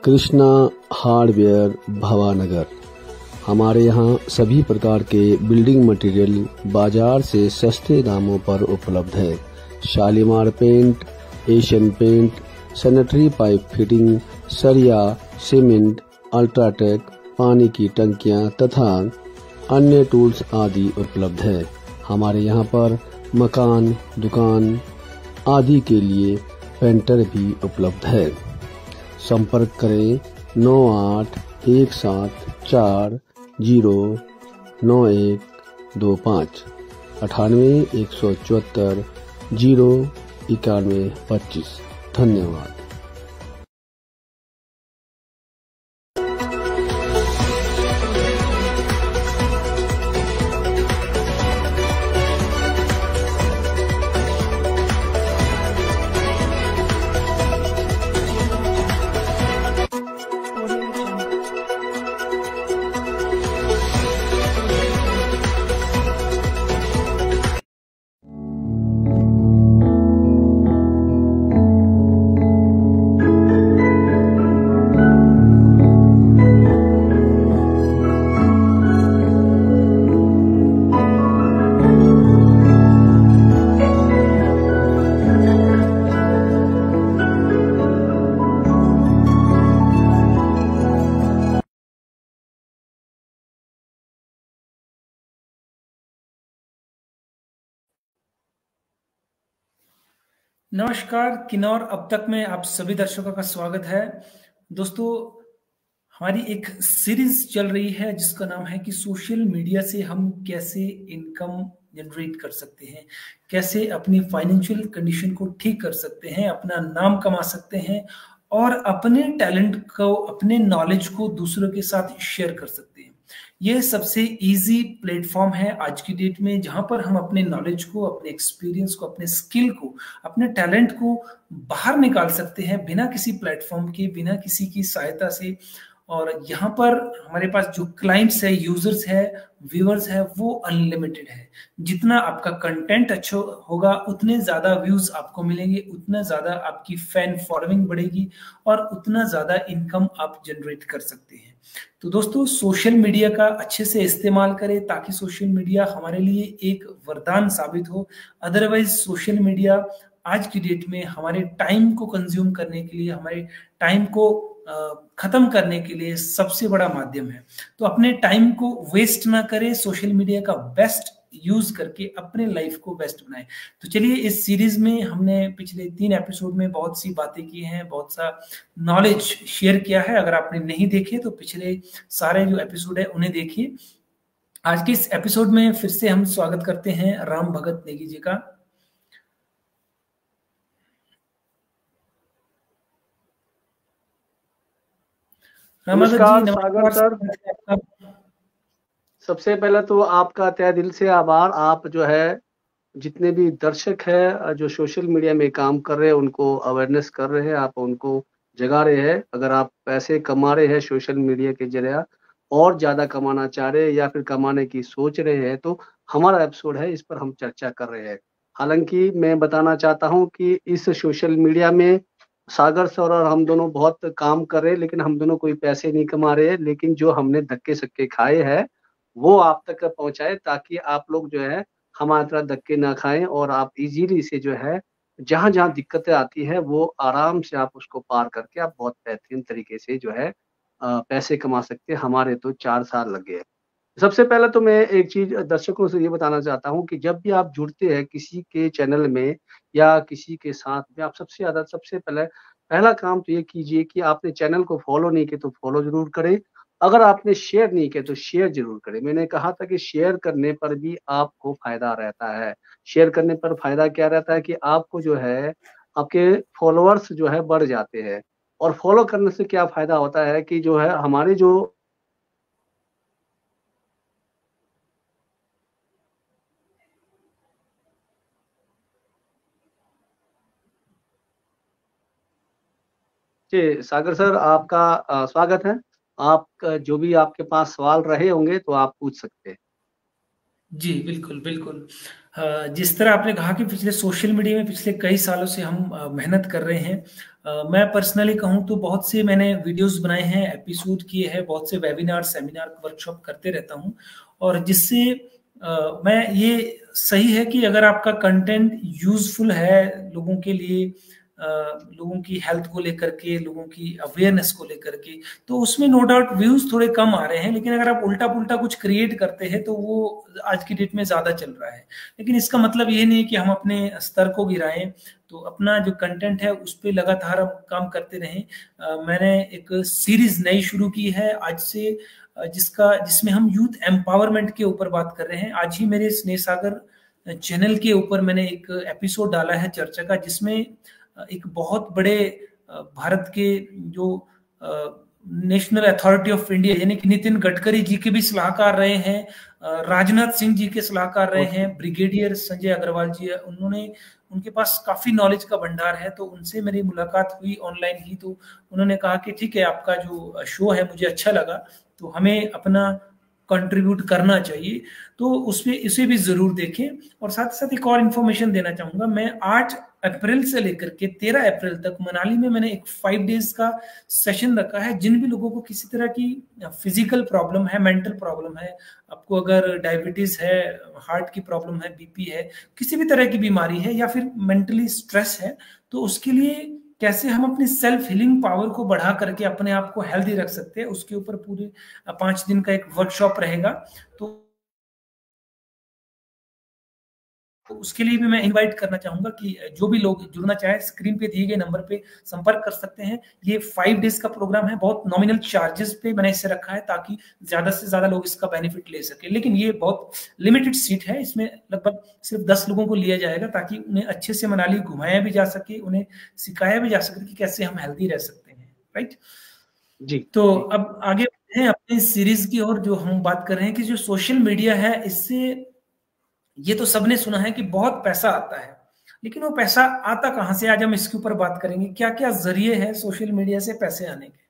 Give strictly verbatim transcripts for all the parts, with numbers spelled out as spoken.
Krishna hardware भवानगर। हमारे यहाँ सभी प्रकार के बिल्डिंग मटेरियल बाजार से सस्ते दामों पर उपलब्ध है। Shalimar paint, Asian paint, sanitary pipe fitting, सरिया, सीमेंट, अल्ट्राटेक, पानी की टंकियां तथा अन्य टूल्स आदि उपलब्ध है। हमारे यहाँ पर मकान, दुकान आदि के लिए पेंटर भी उपलब्ध है। संपर्क करें नौ आठ एक सात चार जीरो नौ एक दो पाँच अठानवे एक सौ चौहत्तर जीरो इक्यानवे पच्चीस। धन्यवाद। नमस्कार किन्नौर अब तक में आप सभी दर्शकों का स्वागत है। दोस्तों, हमारी एक सीरीज चल रही है जिसका नाम है कि सोशल मीडिया से हम कैसे इनकम जनरेट कर सकते हैं, कैसे अपनी फाइनेंशियल कंडीशन को ठीक कर सकते हैं, अपना नाम कमा सकते हैं और अपने टैलेंट को, अपने नॉलेज को दूसरों के साथ शेयर कर सकते हैं। यह सबसे इजी प्लेटफॉर्म है आज की डेट में, जहां पर हम अपने नॉलेज को, अपने एक्सपीरियंस को, अपने स्किल को, अपने टैलेंट को बाहर निकाल सकते हैं बिना किसी प्लेटफॉर्म के, बिना किसी की सहायता से। और यहाँ पर हमारे पास जो क्लाइंट्स है, यूजर्स है, व्यूअर्स है, वो अनलिमिटेड है। जितना आपका कंटेंट अच्छा होगा उतने ज्यादा व्यूज आपको मिलेंगे, उतना ज्यादा आपकी फैन फॉलोइंग बढ़ेगी और उतना ज्यादा इनकम आप जनरेट कर सकते हैं। तो दोस्तों, सोशल मीडिया का अच्छे से इस्तेमाल करें ताकि सोशल मीडिया हमारे लिए एक वरदान साबित हो। अदरवाइज सोशल मीडिया आज की डेट में हमारे टाइम को कंज्यूम करने के लिए, हमारे टाइम को खत्म करने के लिए सबसे बड़ा माध्यम है। तो अपने टाइम को वेस्ट ना करें, सोशल मीडिया का बेस्ट यूज करके अपने लाइफ को बेस्ट बनाएं। तो चलिए, इस सीरीज में हमने पिछले तीन एपिसोड में बहुत सी बातें की हैं, बहुत सा नॉलेज शेयर किया है। अगर आपने नहीं देखे तो पिछले सारे जो एपिसोड है उन्हें देखिए। आज के इस एपिसोड में फिर से हम स्वागत करते हैं राम भगत नेगी जी का। नमस्कार सागर सर। सबसे पहले तो आपका तहे दिल से आभार। आप जो है जितने भी दर्शक है जो सोशल मीडिया में काम कर रहे हैं उनको अवेयरनेस कर रहे हैं, आप उनको जगा रहे हैं। अगर आप पैसे कमा रहे हैं सोशल मीडिया के जरिए और ज़्यादा कमाना चाह रहे हैं या फिर कमाने की सोच रहे हैं तो हमारा एपिसोड है, इस पर हम चर्चा कर रहे हैं। हालांकि मैं बताना चाहता हूँ कि इस सोशल मीडिया में सागर सर और हम दोनों बहुत काम कर रहे हैं, लेकिन हम दोनों कोई पैसे नहीं कमा रहे हैं। लेकिन जो हमने धक्के सक्के खाए हैं वो आप तक पहुंचाए ताकि आप लोग जो है हमारी तरह धक्के ना खाएं और आप इजीली से जो है जहां जहां दिक्कतें आती है वो आराम से आप उसको पार करके आप बहुत बेहतरीन तरीके से जो है पैसे कमा सकते हैं। हमारे तो चार साल लगे हैं। सबसे पहले तो मैं एक चीज दर्शकों से ये बताना चाहता हूँ कि जब भी आप जुड़ते हैं किसी के चैनल में या किसी के साथ में, आप सबसे ज्यादा सबसे पहले पहला काम तो ये कीजिए कि आपने चैनल को फॉलो नहीं किया तो फॉलो जरूर करें। अगर आपने शेयर नहीं किया तो शेयर जरूर करें। मैंने कहा था कि शेयर करने पर भी आपको फायदा रहता है। शेयर करने पर फायदा क्या रहता है कि आपको जो है आपके फॉलोअर्स जो है बढ़ जाते हैं। और फॉलो करने से क्या फायदा होता है कि जो है हमारे जो जी सागर सर, आपका स्वागत है। आप जो भी आपके पास सवाल रहे होंगे तो आप पूछ सकते हैं। जी बिल्कुल बिल्कुल। जिस तरह आपने कहा कि पिछले सोशल मीडिया में पिछले कई सालों से हम मेहनत कर रहे हैं, uh, मैं पर्सनली कहूँ तो बहुत से मैंने वीडियोस बनाए हैं, एपिसोड किए हैं, बहुत से वेबिनार, सेमिनार, वर्कशॉप करते रहता हूँ, और जिससे uh, मैं ये सही है कि अगर आपका कंटेंट यूजफुल है लोगों के लिए, Uh, लोगों की हेल्थ को लेकर के, लोगों की अवेयरनेस को लेकर के, तो उसमें नो डाउट व्यूज थोड़े कम आ रहे हैं। लेकिन अगर आप उल्टा पुल्टा कुछ क्रिएट करते हैं तो वो आज की डेट में ज्यादा चल रहा है। लेकिन इसका मतलब ये नहीं कि हम अपने स्तर को गिराएं, तो अपना जो कंटेंट है उस पर लगातार हम काम करते रहें। uh, मैंने एक सीरीज नई शुरू की है आज से, जिसका जिसमें हम यूथ एम्पावरमेंट के ऊपर बात कर रहे हैं। आज ही मेरे स्नेह सागर चैनल के ऊपर मैंने एक एपिसोड डाला है चर्चा का, जिसमें एक बहुत बड़े भारत के जो नेशनल अथॉरिटी ऑफ इंडिया यानी कि नितिन गडकरी जी के भी सलाहकार रहे हैं, राजनाथ सिंह जी के सलाहकार रहे हैं, ब्रिगेडियर संजय अग्रवाल जी है, उन्होंने उनके पास काफी नॉलेज का भंडार है। तो उनसे मेरी मुलाकात हुई ऑनलाइन ही, तो उन्होंने कहा कि ठीक है, आपका जो शो है मुझे अच्छा लगा, तो हमें अपना कंट्रीब्यूट करना चाहिए, तो उसमें इसे भी जरूर देखें। और साथ साथ एक और इन्फॉर्मेशन देना चाहूंगा, मैं आठ अप्रैल से लेकर के तेरह अप्रैल तक मनाली में मैंने एक फाइव डेज का सेशन रखा है। जिन भी लोगों को किसी तरह की फिजिकल प्रॉब्लम है, मेंटल प्रॉब्लम है, आपको अगर डायबिटीज है, हार्ट की प्रॉब्लम है, बीपी है, किसी भी तरह की बीमारी है, या फिर मेंटली स्ट्रेस है, तो उसके लिए कैसे हम अपनी सेल्फ हीलिंग पावर को बढ़ा करके अपने आप को हेल्दी रख सकते हैं, उसके ऊपर पूरे पांच दिन का एक वर्कशॉप रहेगा। तो उसके लिए भी मैं इनवाइट करना चाहूंगा कि जो भी लोग जुड़ना चाहे स्क्रीन पे दिए गए नंबर पे संपर्क कर सकते हैं। ये फाइव डेज का प्रोग्राम है, बहुत नॉमिनल चार्जेस पे मैंने इसे रखा है ताकि ज्यादा से ज्यादा लोग इसका बेनिफिट ले सके। लेकिन ये बहुत लिमिटेड सीट है, इसमें लगभग सिर्फ दस लोगों को लिया जाएगा ताकि उन्हें अच्छे से मनाली घुमाया भी जा सके, उन्हें सिखाया भी जा सके कि कैसे हम हेल्दी रह सकते हैं। राइट जी। तो अब आगे हैं अपनी सीरीज की ओर, जो हम बात कर रहे हैं कि जो सोशल मीडिया है, इससे ये तो सबने सुना है कि बहुत पैसा आता है, लेकिन वो पैसा आता कहां से? आज हम इसके ऊपर बात करेंगे, क्या क्या जरिए हैं सोशल मीडिया से पैसे आने के।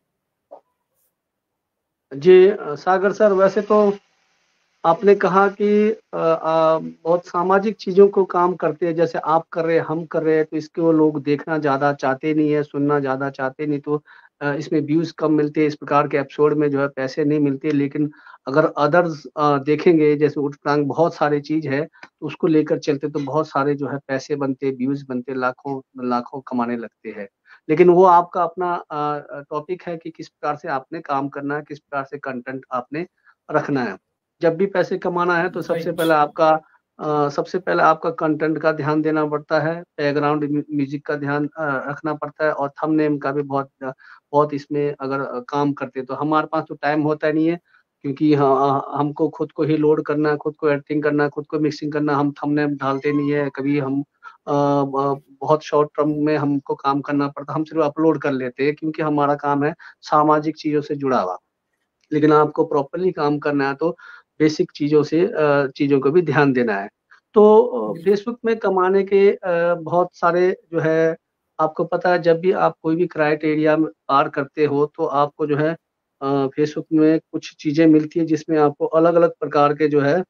जी सागर सर, वैसे तो आपने कहा कि आ, आ, बहुत सामाजिक चीजों को काम करते हैं, जैसे आप कर रहे हैं, हम कर रहे हैं, तो इसके वो लोग देखना ज्यादा चाहते नहीं है, सुनना ज्यादा चाहते नहीं, तो इसमें व्यूज कम मिलते हैं, इस प्रकार के एपिसोड में जो है पैसे नहीं मिलते। लेकिन अगर अदर्स देखेंगे, जैसे उठ प्रांग बहुत सारी चीज है, तो उसको लेकर चलते तो बहुत सारे जो है पैसे बनते, व्यूज बनते, लाखों लाखों कमाने लगते हैं। लेकिन वो आपका अपना टॉपिक है कि किस प्रकार से आपने काम करना है, किस प्रकार से कंटेंट आपने रखना है। जब भी पैसे कमाना है तो सबसे पहले आपका Uh, सबसे पहले आपका कंटेंट का ध्यान देना पड़ता है, बैकग्राउंड म्यूजिक का ध्यान uh, रखना पड़ता है, और थंबनेल का भी बहुत बहुत इसमें अगर uh, काम करते तो हमारे पास तो टाइम होता नहीं है, क्योंकि हाँ, हमको खुद को ही लोड करना है, खुद को एडिटिंग करना है, खुद को मिक्सिंग करना, हम थंबनेल डालते नहीं है कभी। हम uh, बहुत शॉर्ट टर्म में हमको काम करना पड़ता, हम सिर्फ अपलोड कर लेते हैं क्योंकि हमारा काम है सामाजिक चीजों से जुड़ा हुआ। लेकिन आपको प्रॉपरली काम करना है तो बेसिक चीजों से चीजों को भी ध्यान देना है। तो फेसबुक में कमाने के बहुत सारे जो है, आपको पता है, जब भी आप कोई भी क्राइटेरिया में पार करते हो तो आपको जो है फेसबुक में कुछ चीजें मिलती है जिसमें आपको अलग अलग प्रकार के जो है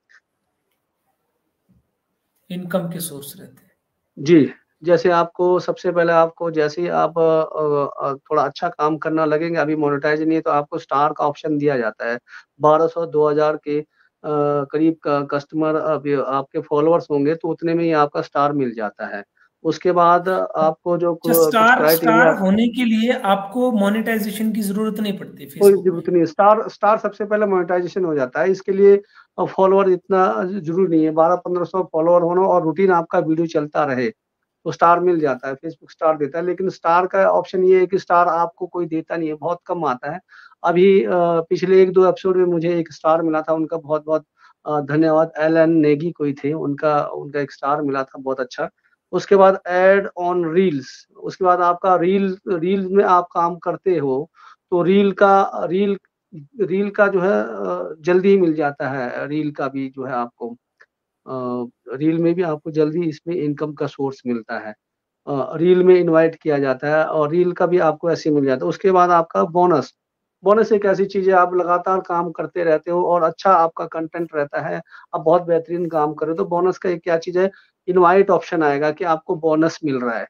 इनकम के सोर्स रहते हैं। जी, जैसे आपको सबसे पहले आपको जैसे ही आप थोड़ा अच्छा काम करना लगेंगे, अभी मोनेटाइज नहीं है, तो आपको स्टार का ऑप्शन दिया जाता है। बारह सौ दो हज़ार के करीब का कस्टमर आपके फॉलोअर्स होंगे तो उतने में ही आपका स्टार मिल जाता है। उसके बाद आपको जो स्टार स्टार होने के लिए आपको मोनेटाइजेशन की जरूरत नहीं पड़ती, कोई जरूरत नहीं। स्टार स्टार सबसे पहले मोनेटाइजेशन हो जाता है, इसके लिए फॉलोअर इतना जरूरी नहीं है। बारह पंद्रह सौ फॉलोअर होना और रूटीन आपका वीडियो चलता रहे तो स्टार मिल जाता है, फेसबुक स्टार देता है। लेकिन स्टार का ऑप्शन ये है कि स्टार आपको कोई देता नहीं है, बहुत कम आता है। अभी पिछले एक दो एपिसोड में मुझे एक स्टार मिला था, उनका बहुत बहुत धन्यवाद। एल एन नेगी कोई थे, उनका उनका एक स्टार मिला था, बहुत अच्छा। उसके बाद एड ऑन रील्स, उसके बाद आपका रील रील में आप काम करते हो तो रील का रील रील का जो है जल्दी ही मिल जाता है। रील का भी जो है आपको रील में भी आपको जल्दी इसमें इनकम का सोर्स मिलता है। रील में इनवाइट किया जाता है और रील का भी आपको ऐसे मिल जाता है। उसके बाद आपका बोनस बोनस एक ऐसी चीज है, आप लगातार काम करते रहते हो और अच्छा आपका कंटेंट रहता है, आप बहुत बेहतरीन काम कर रहे हो तो बोनस का एक क्या चीज है, इनवाइट ऑप्शन आएगा कि आपको बोनस मिल रहा है।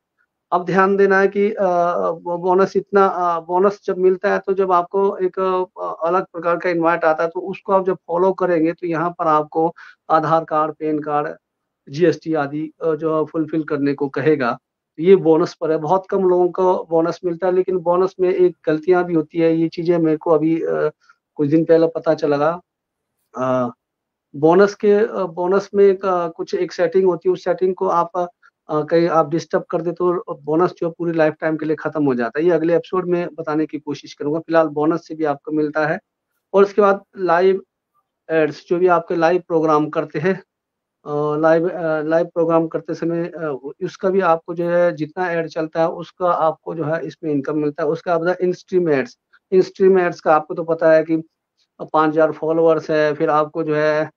अब ध्यान देना है कि बोनस इतना बोनस जब मिलता है तो जब आपको एक अलग प्रकार का इनवाइट आता है तो उसको आप जब फॉलो करेंगे तो यहाँ पर आपको Aadhaar card, PAN card, GST आदि जो फुलफिल करने को कहेगा। ये बोनस पर है, बहुत कम लोगों को बोनस मिलता है, लेकिन बोनस में एक गलतियां भी होती है। ये चीजें मेरे को अभी आ, कुछ दिन पहले पता चला। आ, बोनस के बोनस में एक, कुछ एक सेटिंग होती है, उस सेटिंग को आप कहीं आप डिस्टर्ब कर दे तो बोनस जो पूरी लाइफ टाइम के लिए खत्म हो जाता है। ये अगले एपिसोड में बताने की कोशिश करूंगा। फिलहाल बोनस से भी आपको मिलता है। और उसके बाद लाइव एड्स, जो भी आपके लाइव प्रोग्राम करते हैं, लाइव लाइव प्रोग्राम करते समय उसका भी आपको जो है जितना एड चलता है उसका आपको जो है इसमें इनकम मिलता है। उसका आपका in stream ads, in stream ads का आपको तो पता है कि पाँच हजार फॉलोअर्स है, फिर आपको जो है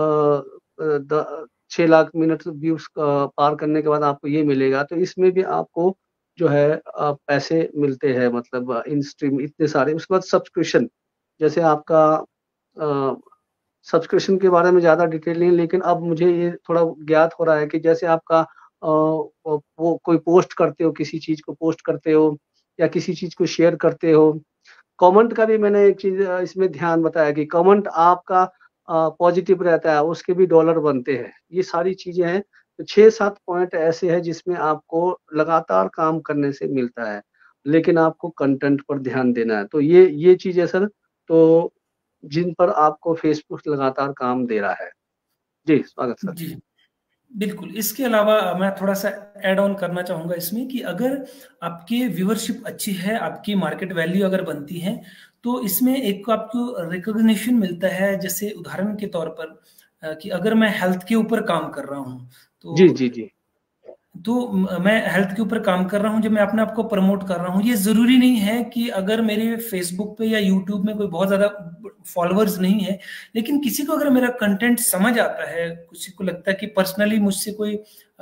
छह लाख मिनट व्यूज पार करने के बाद आपको ये मिलेगा। तो इसमें भी आपको जो है पैसे मिलते हैं, मतलब इन स्ट्रीम इतने सारे। उसके बाद सब्सक्रिप्शन, जैसे आपका सब्सक्रिप्शन के बारे में ज़्यादा डिटेल नहीं, लेकिन अब मुझे ये थोड़ा ज्ञात हो रहा है कि जैसे आपका आ, वो कोई पोस्ट करते हो, किसी चीज़ को पोस्ट करते हो या किसी चीज़ को शेयर करते हो, कमेंट का भी मैंने एक चीज़ इसमें ध्यान बताया कि कमेंट आपका पॉजिटिव रहता है, उसके भी डॉलर बनते हैं। ये सारी चीज़ें हैं। तो छः सात पॉइंट ऐसे हैं जिसमें आपको लगातार काम करने से मिलता है, लेकिन आपको कंटेंट पर ध्यान देना है। तो ये ये चीज़ है सर, तो जिन पर आपको फेसबुक लगातार काम दे रहा है। जी स्वागत सर। जी बिल्कुल। इसके अलावा मैं थोड़ा सा ऐड ऑन करना चाहूंगा इसमें कि अगर आपकी व्यूअरशिप अच्छी है, आपकी मार्केट वैल्यू अगर बनती है, तो इसमें एक आपको रिकॉग्निशन मिलता है। जैसे उदाहरण के तौर पर कि अगर मैं हेल्थ के ऊपर काम कर रहा हूँ तो जी जी जी तो मैं हेल्थ के ऊपर काम कर रहा हूँ, जब मैं अपने आप को प्रमोट कर रहा हूँ, ये जरूरी नहीं है कि अगर मेरे फेसबुक पे या यूट्यूब में कोई बहुत ज्यादा फॉलोअर्स नहीं है, लेकिन किसी को अगर मेरा कंटेंट समझ आता है, किसी को लगता है कि पर्सनली मुझसे कोई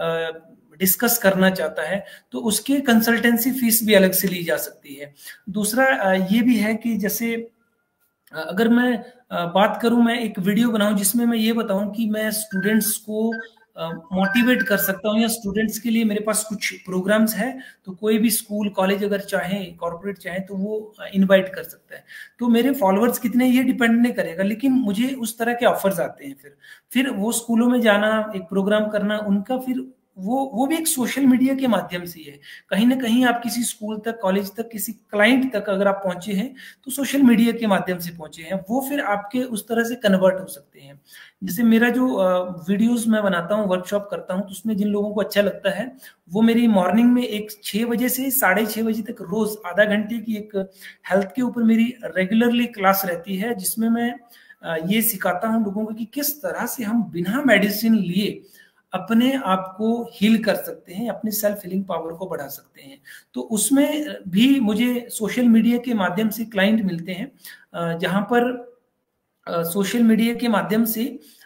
डिस्कस करना चाहता है, तो उसके कंसल्टेंसी फीस भी अलग से ली जा सकती है। दूसरा ये भी है कि जैसे अगर मैं बात करूं, मैं एक वीडियो बनाऊं जिसमें मैं ये बताऊं कि मैं स्टूडेंट्स को मोटिवेट कर सकता हूं, या स्टूडेंट्स के लिए मेरे पास कुछ प्रोग्राम्स है, तो कोई भी स्कूल कॉलेज अगर चाहे, कॉर्पोरेट चाहे, तो वो इनवाइट कर सकता है। तो मेरे फॉलोअर्स कितने ये डिपेंड नहीं करेगा, लेकिन मुझे उस तरह के ऑफर्स आते हैं। फिर फिर वो स्कूलों में जाना, एक प्रोग्राम करना, उनका फिर वो वो भी एक सोशल मीडिया के माध्यम से है। कहीं ना कहीं आप किसी स्कूल तक, कॉलेज तक, किसी क्लाइंट तक अगर आप पहुंचे हैं तो सोशल मीडिया के माध्यम से पहुंचे हैं। वो फिर आपके उस तरह से कन्वर्ट हो सकते हैं। जैसे मेरा जो वीडियोस मैं बनाता हूँ, वर्कशॉप करता हूँ, तो उसमें जिन लोगों को अच्छा लगता है वो मेरी मॉर्निंग में एक छः बजे से साढ़े छः बजे तक रोज आधा घंटे की एक हेल्थ के ऊपर मेरी रेगुलरली क्लास रहती है, जिसमें मैं ये सिखाता हूँ लोगों को कि किस तरह से हम बिना मेडिसिन लिए अपने आप को हील कर सकते हैं, अपनी सेल्फ हीलिंग पावर को बढ़ा सकते हैं। तो उसमें भी मुझे सोशल मीडिया के माध्यम से क्लाइंट मिलते हैं, जहां पर सोशल मीडिया के माध्यम से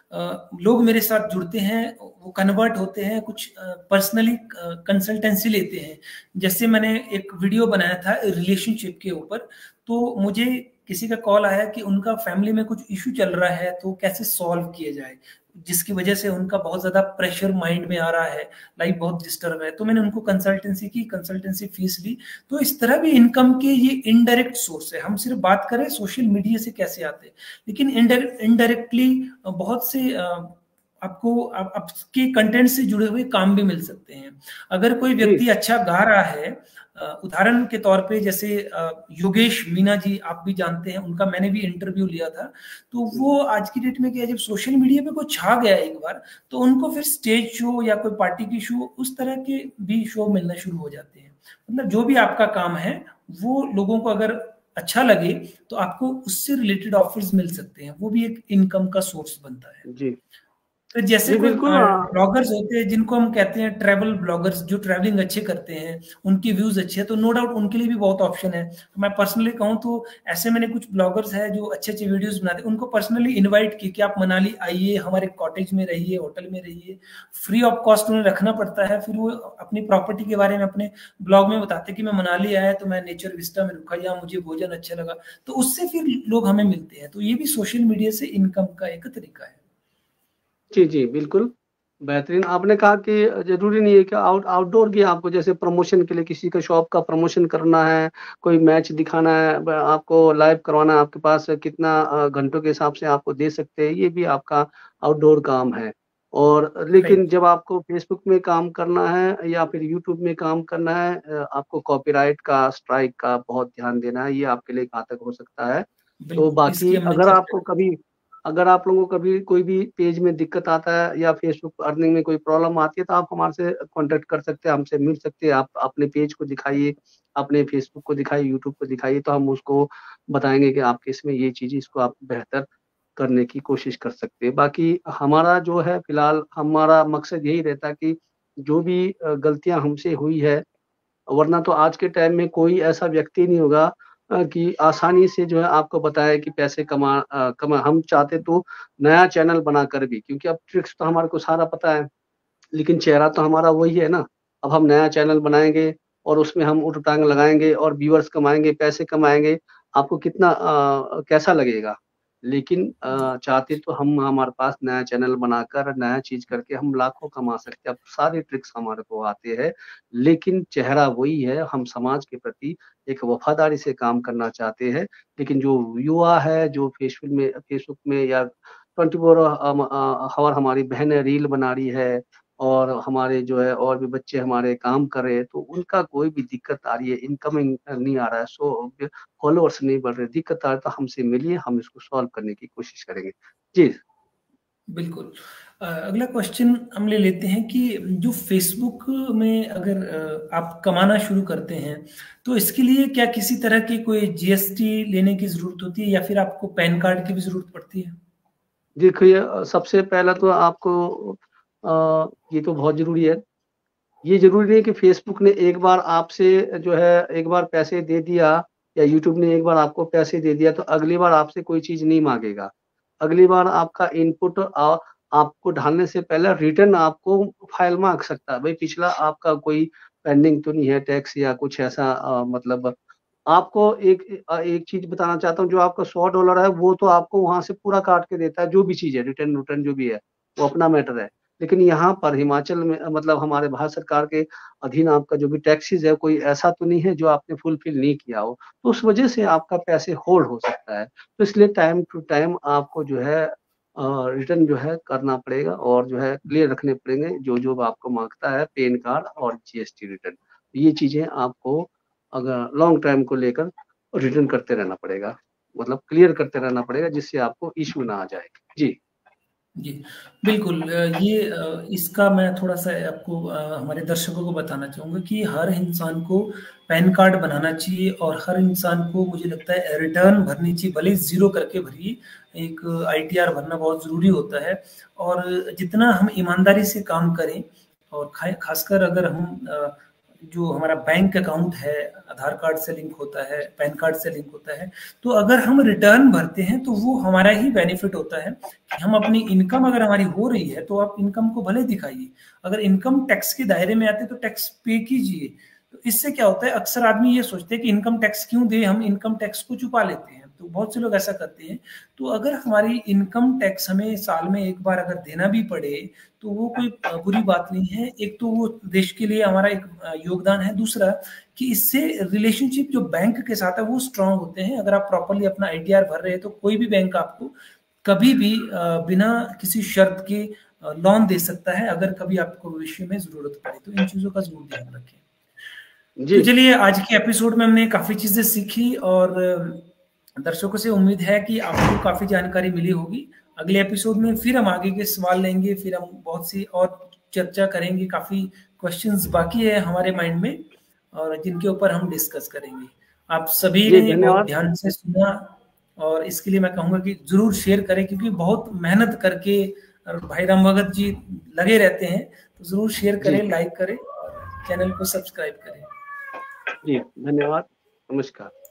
लोग मेरे साथ जुड़ते हैं, वो कन्वर्ट होते हैं, कुछ पर्सनली कंसल्टेंसी लेते हैं। जैसे मैंने एक वीडियो बनाया था रिलेशनशिप के ऊपर, तो मुझे किसी का कॉल आया कि उनका फैमिली में कुछ इशू चल रहा है, तो कैसे सॉल्व किया जाए, जिसकी वजह से उनका बहुत ज्यादा प्रेशर माइंड में आ रहा है, लाइफ बहुत डिस्टर्ब है। तो मैंने उनको कंसल्टेंसी की, कंसल्टेंसी फीस ली। तो इस तरह भी इनकम के ये इनडायरेक्ट सोर्स है। हम सिर्फ बात करें सोशल मीडिया से कैसे आते हैं, लेकिन इनडायरेक्टली बहुत से आपको आपके कंटेंट से जुड़े हुए काम भी मिल सकते हैं। अगर कोई व्यक्ति अच्छा गा रहा है, उदाहरण के तौर पे जैसे योगेश मीना जी, आप भी जानते हैं, उनका मैंने भी इंटरव्यू लिया था। तो वो आज की डेट में क्या, जब सोशल मीडिया पे कोई छा गया एक बार, तो उनको फिर स्टेज शो या कोई पार्टी की शो, उस तरह के भी शो मिलना शुरू हो जाते हैं। मतलब जो भी आपका काम है वो लोगों को अगर अच्छा लगे तो आपको उससे रिलेटेड ऑफर्स मिल सकते हैं, वो भी एक इनकम का सोर्स बनता है। जी तो जैसे कोई ब्लॉगर्स होते हैं जिनको हम कहते हैं ट्रैवल ब्लॉगर्स, जो ट्रैवलिंग अच्छे करते हैं, उनके व्यूज अच्छे हैं, तो नो डाउट उनके लिए भी बहुत ऑप्शन है। मैं पर्सनली कहूँ तो ऐसे मैंने कुछ ब्लॉगर्स हैं जो अच्छे अच्छे वीडियोस बनाते हैं, उनको पर्सनली इनवाइट की कि आप मनाली आइए, हमारे कॉटेज में रहिए, होटल में रहिए, फ्री ऑफ कॉस्ट उन्हें रखना पड़ता है। फिर वो अपनी प्रॉपर्टी के बारे में अपने ब्लॉग में बताते हैं कि मैं मनाली आया तो मैं नेचर विस्टा में रुका, या मुझे भोजन अच्छा लगा, तो उससे फिर लोग हमें मिलते हैं। तो ये भी सोशल मीडिया से इनकम का एक तरीका है। जी जी बिल्कुल। बेहतरीन। आपने कहा कि जरूरी नहीं है कि आउट आउटडोर भी आपको, जैसे प्रमोशन के लिए किसी का शॉप का प्रमोशन करना है, कोई मैच दिखाना है, आपको लाइव करवाना है, आपके पास कितना घंटों के हिसाब से आपको दे सकते हैं, ये भी आपका आउटडोर काम है। और लेकिन जब आपको फेसबुक में काम करना है या फिर यूट्यूब में काम करना है, आपको कॉपीराइट का, स्ट्राइक का बहुत ध्यान देना है, ये आपके लिए घातक हो सकता है। तो बाकी अगर आपको कभी अगर आप लोगों को कभी कोई भी पेज में दिक्कत आता है या फेसबुक अर्निंग में कोई प्रॉब्लम आती है, तो आप हमारे से कांटेक्ट कर सकते हैं, हमसे मिल सकते हैं। आप अपने पेज को दिखाइए, अपने फेसबुक को दिखाइए, यूट्यूब को दिखाइए, तो हम उसको बताएंगे कि आपके इसमें ये चीज़, इसको आप बेहतर करने की कोशिश कर सकते हैं। बाकी हमारा जो है फिलहाल हमारा मकसद यही रहता है कि जो भी गलतियां हमसे हुई है, वरना तो आज के टाइम में कोई ऐसा व्यक्ति नहीं होगा कि आसानी से जो है आपको बताए कि पैसे कमा कमा हम चाहते तो नया चैनल बनाकर भी, क्योंकि अब ट्रिक्स तो हमारे को सारा पता है, लेकिन चेहरा तो हमारा वही है ना। अब हम नया चैनल बनाएंगे और उसमें हम ऊँट टांग लगाएंगे और व्यूअर्स कमाएंगे, पैसे कमाएंगे, आपको कितना आ, कैसा लगेगा। लेकिन आ, चाहते तो हम हमारे पास नया चैनल बनाकर नया चीज करके हम लाखों कमा सकते हैं। अब सारे ट्रिक्स हमारे को आते हैं, लेकिन चेहरा वही है। हम समाज के प्रति एक वफादारी से काम करना चाहते हैं। लेकिन जो युवा है, जो फेसबुक में फेसबुक में या ट्वेंटी फोर आवर हमारी बहनें रील बना रही है और हमारे जो है और भी बच्चे हमारे काम कर रहे हैं, तो उनका कोई भी दिक्कत आ रही है, इनकमिंग नहीं आ रहा है, सो फॉलोअर्स नहीं बढ़ रहे, दिक्कत आ रही है, तो हमसे मिलिए, हम इसको सॉल्व करने की कोशिश करेंगे। जी बिल्कुल। अगला क्वेश्चन हम ले लेते हैं कि जो फेसबुक में अगर आप कमाना शुरू करते हैं, तो इसके लिए क्या किसी तरह की कोई जीएसटी लेने की जरूरत होती है या फिर आपको पैन कार्ड की भी जरूरत पड़ती है? देखिए, सबसे पहला तो आपको आ, ये तो बहुत जरूरी है। ये जरूरी नहीं है कि फेसबुक ने एक बार आपसे जो है एक बार पैसे दे दिया या यूट्यूब ने एक बार आपको पैसे दे दिया तो अगली बार आपसे कोई चीज नहीं मांगेगा। अगली बार आपका इनपुट आ, आपको डालने से पहले रिटर्न आपको फाइल मांग सकता है, भाई पिछला आपका कोई पेंडिंग तो नहीं है टैक्स या कुछ ऐसा। आ, मतलब आपको एक एक चीज बताना चाहता हूँ, जो आपका सौ डॉलर है वो तो आपको वहां से पूरा काट के देता है, जो भी चीज है, रिटर्न रिटर्न जो भी है वो अपना मैटर है। लेकिन यहाँ पर हिमाचल में मतलब हमारे भारत सरकार के अधीन आपका जो भी टैक्सेस है, कोई ऐसा तो नहीं है जो आपने फुलफिल नहीं किया हो, तो उस वजह से आपका पैसे होल्ड हो सकता है। तो इसलिए टाइम टू टाइम आपको जो है रिटर्न जो है करना पड़ेगा और जो है क्लियर रखने पड़ेंगे जो जो आपको मांगता है, पैन कार्ड और जीएसटी रिटर्न। ये चीजें आपको अगर लॉन्ग टाइम को लेकर रिटर्न करते रहना पड़ेगा, मतलब क्लियर करते रहना पड़ेगा, जिससे आपको इश्यू ना आ जाए। जी जी बिल्कुल। ये इसका मैं थोड़ा सा आपको हमारे दर्शकों को बताना चाहूँगा कि हर इंसान को पैन कार्ड बनाना चाहिए और हर इंसान को मुझे लगता है रिटर्न भरनी चाहिए, भले जीरो करके भरिए, एक आईटीआर भरना बहुत ज़रूरी होता है। और जितना हम ईमानदारी से काम करें और खासकर अगर हम जो हमारा बैंक अकाउंट है आधार कार्ड से लिंक होता है, पैन कार्ड से लिंक होता है, तो अगर हम रिटर्न भरते हैं तो वो हमारा ही बेनिफिट होता है कि हम अपनी इनकम अगर हमारी हो रही है तो आप इनकम को भले दिखाइए, अगर इनकम टैक्स के दायरे में आते तो टैक्स पे कीजिए। तो इससे क्या होता है, अक्सर आदमी ये सोचते हैं कि इनकम टैक्स क्यों दे, हम इनकम टैक्स को छुपा लेते हैं, तो बहुत से लोग ऐसा करते हैं। तो अगर हमारी इनकम टैक्स हमें साल में एक बार अगर देना भी पड़े तो वो कोई बुरी बात नहीं है। एक तो वो देश के लिए हमारा एक योगदान है, दूसरा कि इससे रिलेशनशिप जो बैंक के साथ है वो स्ट्रांग होते हैं। अगर आप प्रॉपरली अपना आईटीआर भर रहे हैं तो कोई भी बैंक आपको कभी भी बिना किसी शर्त के लोन दे सकता है, अगर कभी आपको भविष्य में जरूरत पड़े। तो इन चीजों का जरूर ध्यान रखें। तो चलिए, आज के एपिसोड में हमने काफी चीजें सीखी और दर्शकों से उम्मीद है कि आपको काफी जानकारी मिली होगी। अगले एपिसोड में फिर हम आगे के सवाल लेंगे, फिर हम बहुत सी और चर्चा करेंगे। काफी क्वेश्चंस बाकी है हमारे माइंड में और जिनके ऊपर हम डिस्कस करेंगे। आप सभी ने बहुत ध्यान से सुना और इसके लिए मैं कहूंगा कि जरूर शेयर करें, क्योंकि बहुत मेहनत करके भाई राम भगत जी लगे रहते हैं। तो जरूर शेयर करें, लाइक करें और चैनल को सब्सक्राइब करें। जी धन्यवाद, नमस्कार।